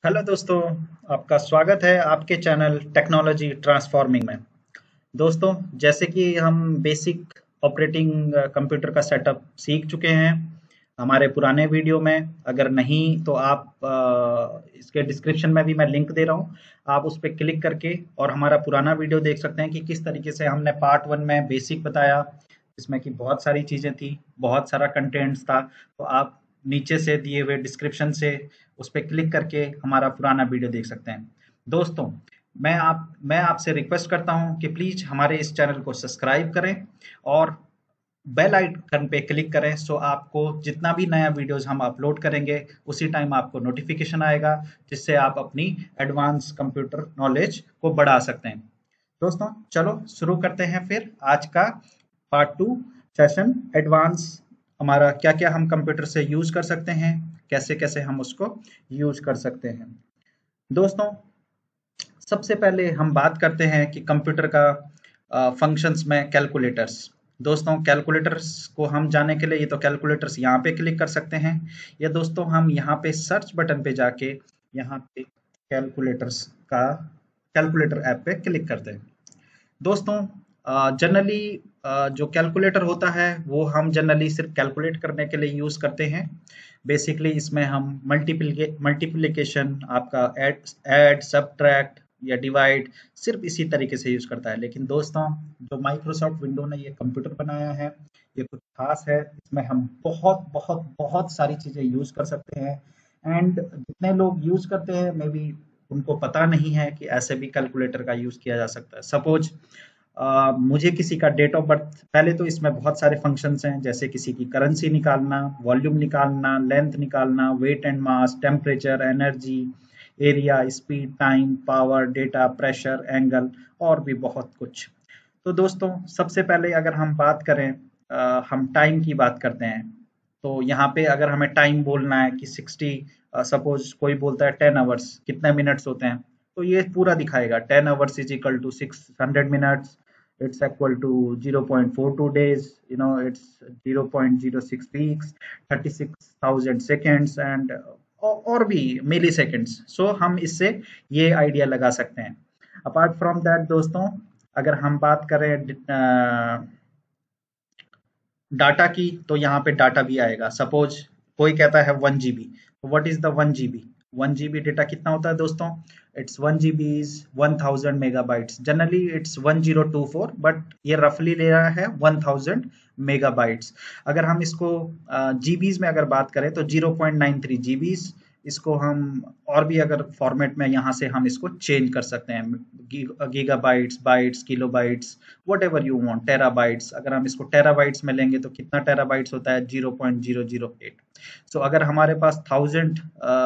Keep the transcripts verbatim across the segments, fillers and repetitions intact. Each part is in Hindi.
हेलो दोस्तों, आपका स्वागत है आपके चैनल टेक्नोलॉजी ट्रांसफॉर्मिंग में। दोस्तों, जैसे कि हम बेसिक ऑपरेटिंग कंप्यूटर का सेटअप सीख चुके हैं हमारे पुराने वीडियो में। अगर नहीं तो आप अ, इसके डिस्क्रिप्शन में भी मैं लिंक दे रहा हूँ। आप उस पर क्लिक करके और हमारा पुराना वीडियो देख सकते हैं कि किस तरीके से हमने पार्ट वन में बेसिक बताया, जिसमें कि बहुत सारी चीज़ें थी, बहुत सारा कंटेंट्स था। तो आप नीचे से दिए हुए डिस्क्रिप्शन से उस पर क्लिक करके हमारा पुराना वीडियो देख सकते हैं। दोस्तों, मैं आप मैं आपसे रिक्वेस्ट करता हूं कि प्लीज हमारे इस चैनल को सब्सक्राइब करें और बेल आइकन पे क्लिक करें, सो आपको जितना भी नया वीडियोस हम अपलोड करेंगे उसी टाइम आपको नोटिफिकेशन आएगा, जिससे आप अपनी एडवांस कंप्यूटर नॉलेज को बढ़ा सकते हैं। दोस्तों, चलो शुरू करते हैं फिर आज का पार्ट टू सेशन एडवांस। हमारा क्या क्या हम कंप्यूटर से यूज कर सकते हैं, कैसे कैसे हम उसको यूज कर सकते हैं। दोस्तों, सबसे पहले हम बात करते हैं कि कंप्यूटर का फंक्शंस में कैलकुलेटर्स। दोस्तों, कैलकुलेटर्स को हम जाने के लिए ये तो कैलकुलेटर्स यहाँ पे क्लिक कर सकते हैं, या दोस्तों हम यहाँ पे सर्च बटन पे जाके यहाँ पे कैलकुलेटर्स का कैलकुलेटर ऐप पे क्लिक करते हैं। दोस्तों, जनरली जो कैलकुलेटर होता है वो हम जनरली सिर्फ कैलकुलेट करने के लिए यूज करते हैं। बेसिकली इसमें हम मल्टीप्लिके मल्टीप्लिकेशन, आपका ऐड ऐड सब्ट्रैक्ट या डिवाइड सिर्फ इसी तरीके से यूज करता है। लेकिन दोस्तों, जो माइक्रोसॉफ्ट विंडो ने ये कंप्यूटर बनाया है ये कुछ खास है। इसमें हम बहुत बहुत बहुत सारी चीजें यूज कर सकते हैं, एंड जितने लोग यूज करते हैं मे बी उनको पता नहीं है कि ऐसे भी कैलकुलेटर का यूज किया जा सकता है। सपोज मुझे किसी का डेट ऑफ बर्थ, पहले तो इसमें बहुत सारे फंक्शंस हैं, जैसे किसी की करेंसी निकालना, वॉल्यूम निकालना, लेंथ निकालना, weight and mass, temperature, energy, area, speed, time, power, data, pressure, angle और भी बहुत कुछ। तो दोस्तों, सबसे पहले अगर हम बात करें, अ, हम टाइम की बात करते हैं। तो यहाँ पे अगर हमें टाइम बोलना है कि सिक्सटी, सपोज कोई बोलता है टेन आवर्स कितने मिनट्स होते हैं, तो ये पूरा दिखाएगा ten hours is equal to six hundred minutes, it's equal to zero point four two days, you know, it's zero point zero six weeks, thirty-six thousand seconds and औ- और भी मिली सेकेंड्स। सो हम इससे ये आइडिया लगा सकते हैं। अपार्ट फ्रॉम दैट दोस्तों, अगर हम बात करें डाटा की, तो यहाँ पे डाटा भी आएगा। सपोज कोई कहता है वन जीबी, तो what is the one GB? One GB data कितना होता है दोस्तों? It's one GB is one thousand megabytes. Generally it's one zero to four, but ये रफली ले रहा है वन थाउजेंड मेगाबाइट्स। अगर हम इसको जीबीज में अगर बात करें तो zero point nine three GBs. इसको हम और भी अगर फॉर्मेट में यहाँ से हम इसको चेंज कर सकते हैं, gigabytes, bytes, kilobytes, whatever you want, terabytes. अगर हम इसको टेराबाइट्स में लेंगे तो कितना टेराबाइट्स होता है? Zero point zero zero eight. So अगर हमारे पास थाउजेंड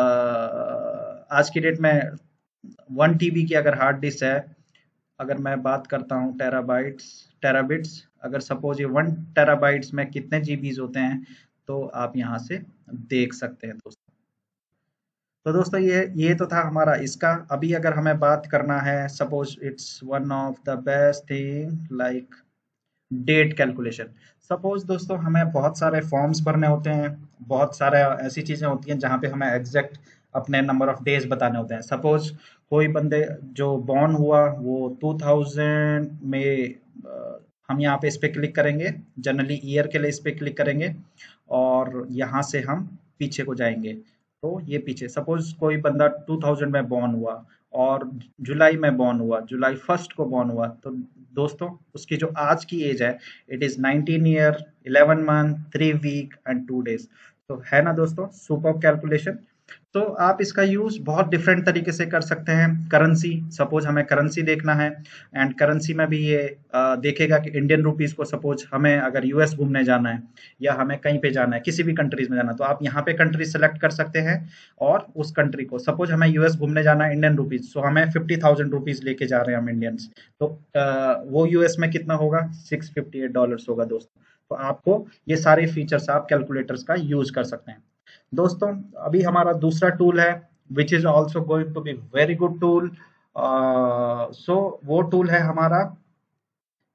आज की डेट में वन टीबी की अगर हार्ड डिस्क है, अगर मैं बात करता हूँ टेराबाइट्स टेराबिट्स, अगर सपोज ये वन टेराबाइट्स में कितने जीबीज होते हैं, तो आप यहाँ से देख सकते हैं दोस्तों। तो दोस्तों, ये ये तो था हमारा इसका। अभी अगर हमें बात करना है, suppose it's one of the best thing like date calculation. Suppose दोस्तों, हमें बहुत सारे फॉर्म्स भरने होते हैं, बहुत सारे ऐसी चीजें होती हैं जहाँ पे हमें एग्जैक्ट अपने नंबर ऑफ डेज बताने होते हैं। सपोज कोई बंदे जो बॉर्न हुआ वो टू थाउजेंड में, अ, हम यहाँ पे इस पे क्लिक करेंगे, जनरली ईयर के लिए इस पे क्लिक करेंगे और यहाँ से हम पीछे को जाएंगे। तो ये पीछे सपोज कोई बंदा टू थाउजेंड में बॉर्न हुआ और जुलाई में बॉर्न हुआ, जुलाई फर्स्ट को बॉर्न हुआ, तो दोस्तों उसकी जो आज की एज है, it is nineteen year, eleven month, three week and two days. तो है ना दोस्तों सुपर कैलकुलेशन। तो आप इसका यूज बहुत डिफरेंट तरीके से कर सकते हैं। करेंसी, सपोज हमें करेंसी देखना है, एंड करेंसी में भी ये अ, देखेगा कि इंडियन रुपीस को, सपोज हमें अगर यूएस घूमने जाना है या हमें कहीं पे जाना है, किसी भी कंट्रीज में जाना है, तो आप यहाँ पे कंट्री सेलेक्ट कर सकते हैं और उस कंट्री को, सपोज हमें यूएस घूमने जाना है इंडियन रुपीज, सो हमें फिफ्टी थाउजेंड रुपीज लेके जा रहे हैं हम इंडियंस, तो अ, वो यूएस में कितना होगा? सिक्स फिफ्टी एट डॉलर्स होगा दोस्तों। तो आपको ये सारे फीचर्स आप कैलकुलेटर्स का यूज कर सकते हैं। दोस्तों, अभी हमारा दूसरा टूल है which is also going to be very good tool. So वो टूल है हमारा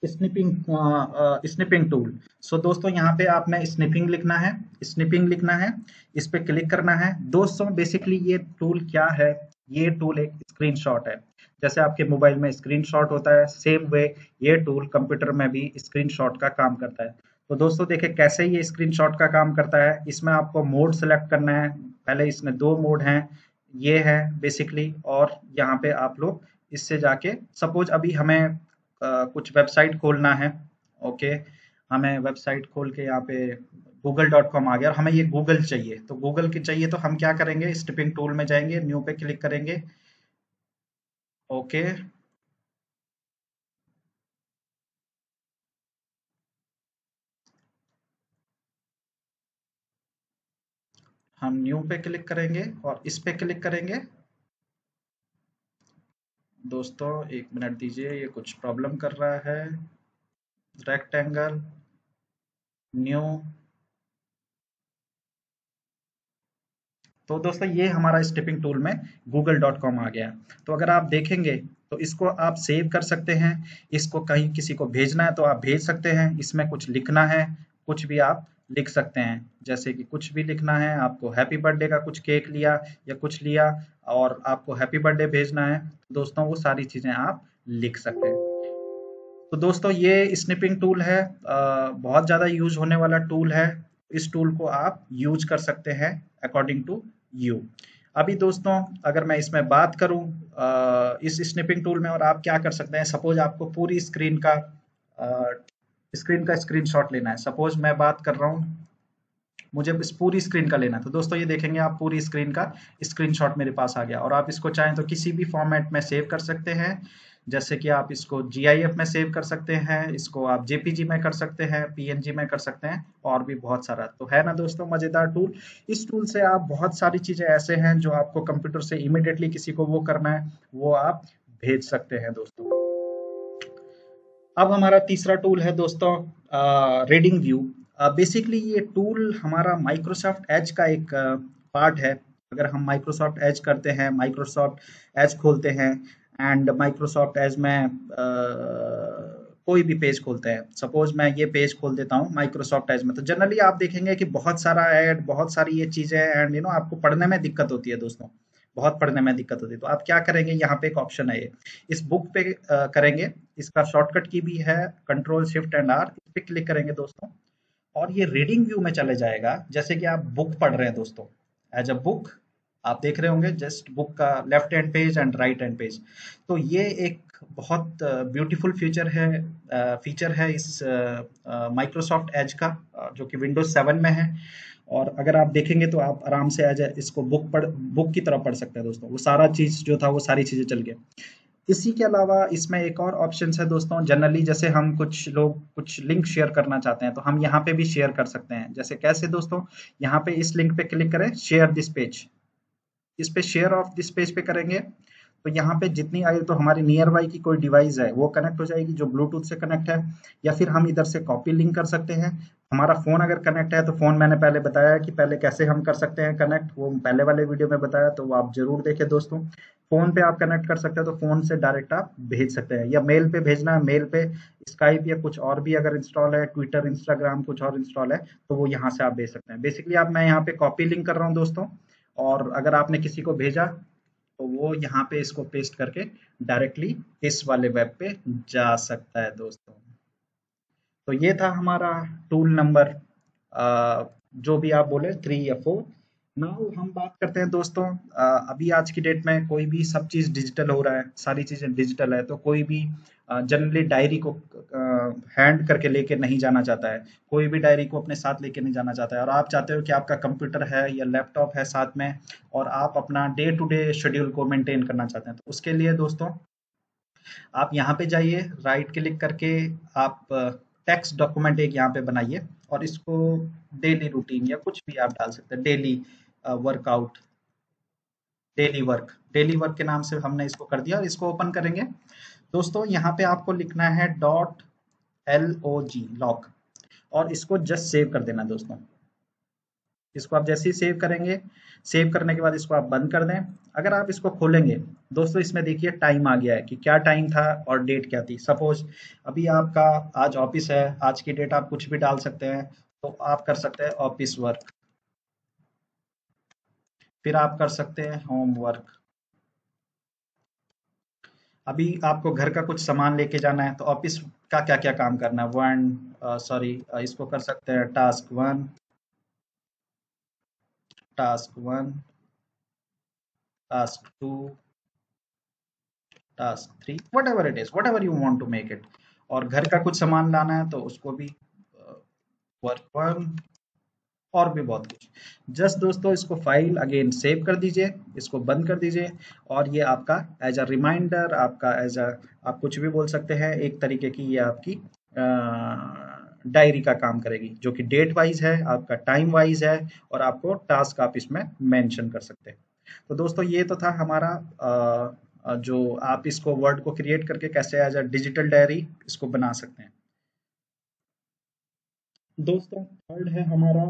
स्निपिंग स्निपिंग टूल। सो दोस्तों यहाँ पे आपने स्निपिंग लिखना है, स्निपिंग लिखना है, इस पे क्लिक करना है। दोस्तों बेसिकली ये टूल क्या है, ये टूल एक स्क्रीनशॉट है। जैसे आपके मोबाइल में स्क्रीनशॉट होता है, सेम वे ये टूल कंप्यूटर में भी स्क्रीनशॉट का काम करता है। तो दोस्तों देखिए कैसे ये स्क्रीनशॉट का काम करता है। इसमें आपको मोड सेलेक्ट करना है। पहले इसमें दो मोड हैं, ये है बेसिकली, और यहाँ पे आप लोग इससे जाके सपोज अभी हमें अ, कुछ वेबसाइट खोलना है। ओके, हमें वेबसाइट खोल के यहाँ पे गूगल डॉट कॉम आ गया और हमें ये गूगल चाहिए, तो गूगल की चाहिए तो हम क्या करेंगे, स्टिपिंग टूल में जाएंगे, न्यू पे क्लिक करेंगे। ओके, हम न्यू पे क्लिक करेंगे और इस पे क्लिक करेंगे। दोस्तों एक मिनट दीजिए, ये कुछ प्रॉब्लम कर रहा है। Rectangle, new. तो दोस्तों ये हमारा स्टिपिंग टूल में गूगल डॉट कॉम आ गया। तो अगर आप देखेंगे तो इसको आप सेव कर सकते हैं, इसको कहीं किसी को भेजना है तो आप भेज सकते हैं। इसमें कुछ लिखना है, कुछ भी आप लिख सकते हैं। जैसे कि कुछ भी लिखना है, आपको हैप्पी बर्थडे का कुछ केक लिया या कुछ लिया और आपको हैप्पी बर्थडे भेजना है, तो दोस्तों वो सारी चीजें आप लिख सकते हैं। तो दोस्तों ये स्निपिंग टूल है, अ, बहुत ज़्यादा यूज होने वाला टूल है। इस टूल को आप यूज कर सकते हैं अकॉर्डिंग टू यू। अभी दोस्तों अगर मैं इसमें बात करूं अ, इस स्निपिंग टूल में, और आप क्या कर सकते हैं, सपोज आपको पूरी स्क्रीन का स्क्रीन का स्क्रीनशॉट लेना है। सपोज मैं बात कर रहा हूँ, मुझे इस पूरी स्क्रीन का लेना है, तो दोस्तों ये देखेंगे आप पूरी स्क्रीन का स्क्रीनशॉट मेरे पास आ गया। और आप इसको चाहें तो किसी भी फॉर्मेट में सेव कर सकते हैं। जैसे कि आप इसको जी आई एफ में सेव कर सकते हैं, इसको आप जे पी जी में कर सकते हैं, पी एन जी में कर सकते हैं, और भी बहुत सारा। तो है ना दोस्तों मजेदार टूल। इस टूल से आप बहुत सारी चीजें ऐसे हैं जो आपको कंप्यूटर से इमिडिएटली किसी को वो करना है, वो आप भेज सकते हैं दोस्तों। अब हमारा तीसरा टूल है दोस्तों रीडिंग व्यू। बेसिकली ये टूल हमारा माइक्रोसॉफ्ट एज का एक पार्ट है। अगर हम माइक्रोसॉफ्ट एज करते हैं, माइक्रोसॉफ्ट एज खोलते हैं एंड माइक्रोसॉफ्ट एज में अ, कोई भी पेज खोलते हैं, सपोज मैं ये पेज खोल देता हूँ माइक्रोसॉफ्ट एज में, तो जनरली आप देखेंगे कि बहुत सारा ऐड, बहुत सारी ये चीजें एंड यू नो आपको पढ़ने में दिक्कत होती है दोस्तों, बहुत पढ़ने में दिक्कत होती है। तो आप क्या करेंगे, यहाँ पे एक ऑप्शन है, ये इस बुक पे अ, करेंगे। इसका शॉर्टकट की भी है कंट्रोल शिफ्ट एंड आर, इस पे क्लिक करेंगे दोस्तों और ये रीडिंग व्यू में चले जाएगा। जैसे कि आप बुक पढ़ रहे हैं दोस्तों, एज अ बुक आप देख रहे होंगे, जस्ट बुक का left hand page and right hand page. तो ये एक बहुत ब्यूटीफुल फीचर है, फीचर है इस माइक्रोसॉफ्ट एज का, अ, जो कि विंडोज सेवन में है। और अगर आप देखेंगे तो आप आराम से एज इसको बुक पढ़ बुक की तरह पढ़ सकते हैं दोस्तों। वो सारा चीज जो था वो सारी चीजें चल गया। इसी के अलावा इसमें एक और ऑप्शन है दोस्तों, जनरली जैसे हम कुछ लोग कुछ लिंक शेयर करना चाहते हैं तो हम यहाँ पे भी शेयर कर सकते हैं। जैसे कैसे दोस्तों, यहाँ पे इस लिंक पे क्लिक करें, शेयर दिस पेज, इस पे शेयर ऑफ दिस पेज पे करेंगे तो यहाँ पे जितनी आई तो हमारी नियर बाई की कोई डिवाइस है वो कनेक्ट हो जाएगी जो ब्लूटूथ से कनेक्ट है, या फिर हम इधर से कॉपी लिंक कर सकते हैं। हमारा फोन अगर कनेक्ट है तो फोन, मैंने पहले बताया कि पहले कैसे हम कर सकते हैं कनेक्ट, वो पहले वाले वीडियो में बताया, तो वो आप जरूर देखें दोस्तों। फोन पे आप कनेक्ट कर सकते हैं तो फोन से डायरेक्ट आप भेज सकते हैं, या मेल पे भेजना है, मेल पे स्काइप या कुछ और भी अगर इंस्टॉल है, ट्विटर, इंस्टाग्राम कुछ और इंस्टॉल है तो वो यहाँ से आप भेज सकते हैं। बेसिकली आप, मैं यहाँ पे कॉपी लिंक कर रहा हूँ दोस्तों, और अगर आपने किसी को भेजा तो वो यहाँ पे इसको पेस्ट करके डायरेक्टली इस वाले वेब पे जा सकता है दोस्तों। तो ये था हमारा टूल नंबर, जो भी आप बोले, थ्री या फोर। नाउ हम बात करते हैं दोस्तों, अ, अभी आज की डेट में कोई भी सब चीज़ डिजिटल हो रहा है, सारी चीज़ें डिजिटल है, तो कोई भी जनरली डायरी को हैंड करके लेके नहीं जाना चाहता है, कोई भी डायरी को अपने साथ लेके नहीं जाना चाहता है, और आप चाहते हो कि आपका कंप्यूटर है या लैपटॉप है साथ में और आप अपना डे टू डे शेड्यूल को मेंटेन करना चाहते हैं। तो उसके लिए दोस्तों आप यहाँ पे जाइए, राइट क्लिक करके आप टेक्स्ट डॉक्यूमेंट एक यहाँ पे बनाइए और इसको डेली रूटीन या कुछ भी आप डाल सकते हैं, daily workout, daily work, daily work के नाम से हमने इसको कर दिया और इसको ओपन करेंगे दोस्तों। यहाँ पे आपको लिखना है dot L O G, log, और इसको जस्ट सेव कर देना दोस्तों। इसको आप जैसे ही सेव करेंगे, सेव करने के बाद इसको आप बंद कर दें। अगर आप इसको खोलेंगे दोस्तों, इसमें देखिए टाइम आ गया है कि क्या टाइम था और डेट क्या थी। सपोज अभी आपका आज ऑफिस है, आज की डेट आप कुछ भी डाल सकते हैं। तो आप कर सकते हैं ऑफिस वर्क, फिर आप कर सकते हैं होम वर्क। अभी आपको घर का कुछ सामान लेके जाना है तो ऑफिस का क्या क्या काम करना है, वन सॉरी इसको कर सकते हैं task one, task one, task two, task three, whatever it is, whatever you want to make it. और घर का कुछ सामान लाना है तो उसको भी वर्क वन, और भी बहुत कुछ। जस्ट दोस्तों इसको फाइल अगेन सेव कर दीजिए, इसको बंद कर दीजिए। और ये आपका एज अ रिमाइंडर, आपका एज अ, आप कुछ भी बोल सकते हैं, एक तरीके की ये आपकी डायरी का काम करेगी, जो कि डेट वाइज है, आपका टाइम वाइज है, और आपको टास्क आप इसमें मेंशन कर सकते हैं। तो दोस्तों ये तो था हमारा अ, जो आप इसको वर्ड को क्रिएट करके कैसे एज अ डिजिटल डायरी इसको बना सकते हैं। दोस्तों थर्ड है हमारा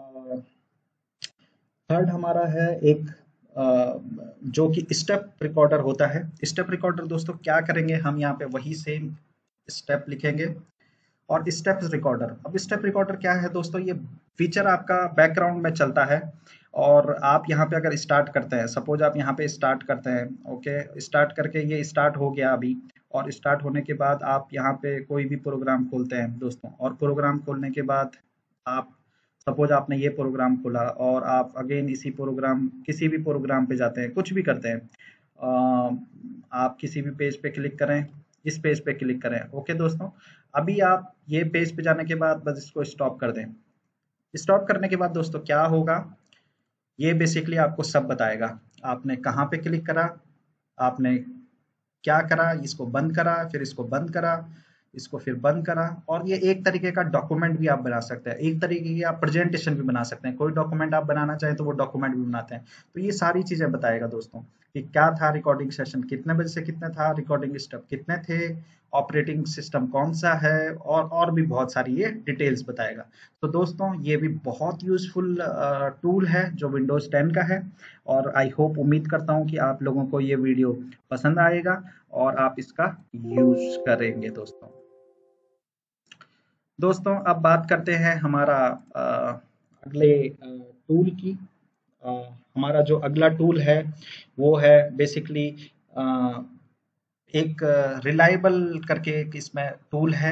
थर्ड हमारा है एक अ, जो कि स्टेप रिकॉर्डर होता है। स्टेप रिकॉर्डर दोस्तों क्या करेंगे, हम यहाँ पे वही सेम स्टेप लिखेंगे और स्टेप्स रिकॉर्डर। अब स्टेप रिकॉर्डर क्या है दोस्तों, ये फीचर आपका बैकग्राउंड में चलता है। और आप यहाँ पे अगर स्टार्ट करते हैं, सपोज आप यहाँ पे स्टार्ट करते हैं, ओके, स्टार्ट करके ये स्टार्ट हो गया अभी। और स्टार्ट होने के बाद आप यहाँ पे कोई भी प्रोग्राम खोलते हैं दोस्तों, और प्रोग्राम खोलने के बाद आप सपोज आपने ये प्रोग्राम खोला और आप अगेन इसी प्रोग्राम किसी भी प्रोग्राम पे जाते हैं, कुछ भी करते हैं, अ, आप किसी भी पेज पे क्लिक करें, इस पेज पे क्लिक करें, ओके दोस्तों। अभी आप ये पेज पे जाने के बाद बस इसको स्टॉप कर दें। स्टॉप करने के बाद दोस्तों क्या होगा, ये बेसिकली आपको सब बताएगा। आपने कहाँ पे क्लिक करा, आपने क्या करा, इसको बंद करा, फिर इसको बंद करा, इसको फिर बंद करा। और ये एक तरीके का डॉक्यूमेंट भी आप बना सकते हैं, एक तरीके की आप प्रेजेंटेशन भी बना सकते हैं। कोई डॉक्यूमेंट आप बनाना चाहें तो वो डॉक्यूमेंट भी बनाते हैं। तो ये सारी चीजें बताएगा दोस्तों कि क्या था रिकॉर्डिंग सेशन, कितने बजे से कितना था, रिकॉर्डिंग स्टेप कितने थे, ऑपरेटिंग सिस्टम कौन सा है, और और भी बहुत सारी ये डिटेल्स बताएगा। तो दोस्तों ये भी बहुत यूजफुल टूल है जो विंडोज टेन का है। और आई होप, उम्मीद करता हूँ कि आप लोगों को ये वीडियो पसंद आएगा और आप इसका यूज करेंगे दोस्तों। दोस्तों अब बात करते हैं हमारा अ, अगले टूल की। अ, हमारा जो अगला टूल है वो है बेसिकली एक रिलायबल करके एक इसमें टूल है,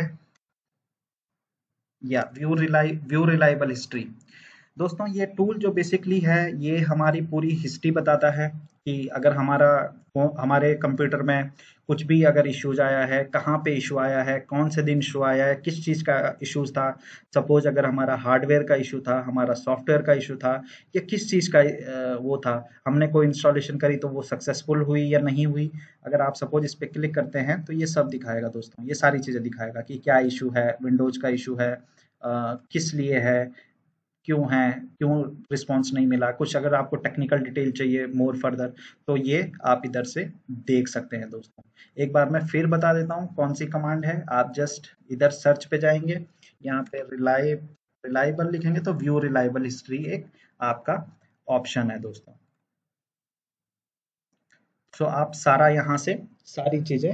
या view rely view reliable history. दोस्तों ये टूल जो बेसिकली है, ये हमारी पूरी हिस्ट्री बताता है कि अगर हमारा हमारे कंप्यूटर में कुछ भी अगर इश्यूज आया है, कहाँ पे इशू आया है, कौन से दिन इशू आया है, किस चीज़ का इश्यूज था। सपोज अगर हमारा हार्डवेयर का इशू था, हमारा सॉफ्टवेयर का इशू था, या किस चीज़ का अ, वो था, हमने कोई इंस्टॉलेशन करी तो वो सक्सेसफुल हुई या नहीं हुई। अगर आप सपोज इस पे क्लिक करते हैं तो ये सब दिखाएगा दोस्तों, ये सारी चीज़ें दिखाएगा कि क्या इशू है, विंडोज का इशू है, अ, किस लिए है, क्यों है, क्यों रिस्पॉन्स नहीं मिला, कुछ अगर आपको टेक्निकल डिटेल चाहिए मोर फर्दर, तो ये आप इधर से देख सकते हैं दोस्तों। एक बार मैं फिर बता देता हूँ कौन सी कमांड है। आप जस्ट इधर सर्च पे जाएंगे, यहाँ पे रिलाय रिलायबल लिखेंगे तो व्यू रिलायबल हिस्ट्री एक आपका ऑप्शन है दोस्तों। सो आप सारा यहाँ से सारी चीजें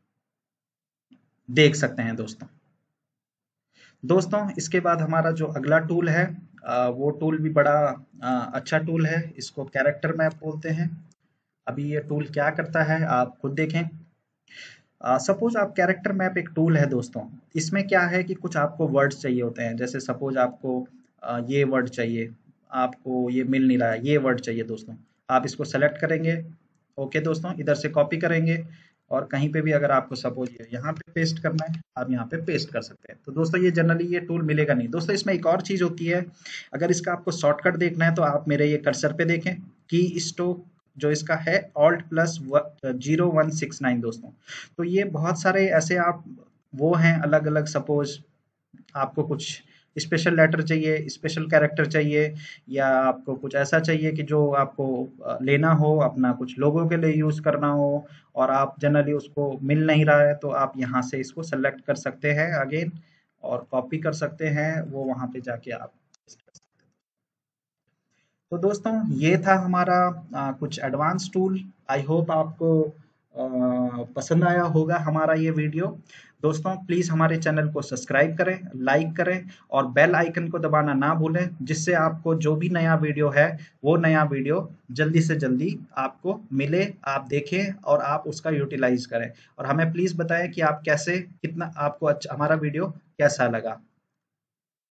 देख सकते हैं दोस्तों। दोस्तों इसके बाद हमारा जो अगला टूल है, अ, वो टूल भी बड़ा अ, अच्छा टूल है, इसको कैरेक्टर मैप बोलते हैं। अभी ये टूल क्या करता है आप खुद देखें। सपोज आप कैरेक्टर मैप एक टूल है दोस्तों, इसमें क्या है कि कुछ आपको वर्ड्स चाहिए होते हैं। जैसे सपोज आपको अ, ये वर्ड चाहिए, आपको ये मिल नहीं रहा है, ये वर्ड चाहिए दोस्तों। आप इसको सेलेक्ट करेंगे, ओके दोस्तों, इधर से कॉपी करेंगे, और कहीं पे भी अगर आपको सपोज ये यहाँ पे पेस्ट करना है, आप यहाँ पे पेस्ट कर सकते हैं। तो दोस्तों ये जनरली ये टूल मिलेगा नहीं दोस्तों। इसमें एक और चीज होती है, अगर इसका आपको शॉर्टकट देखना है तो आप मेरे ये कर्सर पे देखें, की स्ट्रोक जो इसका है Alt plus zero one six nine दोस्तों। तो ये बहुत सारे ऐसे आप वो हैं अलग अलग, सपोज आपको कुछ स्पेशल लेटर चाहिए, स्पेशल कैरेक्टर चाहिए, या आपको कुछ ऐसा चाहिए कि जो आपको अ, लेना हो, अपना कुछ लोगों के लिए यूज करना हो, और आप जनरली उसको मिल नहीं रहा है, तो आप यहाँ से इसको सेलेक्ट कर सकते हैं अगेन, और कॉपी कर सकते हैं, वो वहां पे जाके आप तो दोस्तों ये था हमारा आ, कुछ एडवांस टूल। आई होप आपको आ, पसंद आया होगा हमारा ये वीडियो। दोस्तों प्लीज हमारे चैनल को सब्सक्राइब करें, लाइक करें और बेल आइकन को दबाना ना भूलें, जिससे आपको जो भी नया वीडियो है वो नया वीडियो जल्दी से जल्दी आपको मिले, आप देखें और आप उसका यूटिलाइज करें। और हमें प्लीज बताएं कि आप कैसे, कितना आपको अच्छा हमारा वीडियो कैसा लगा।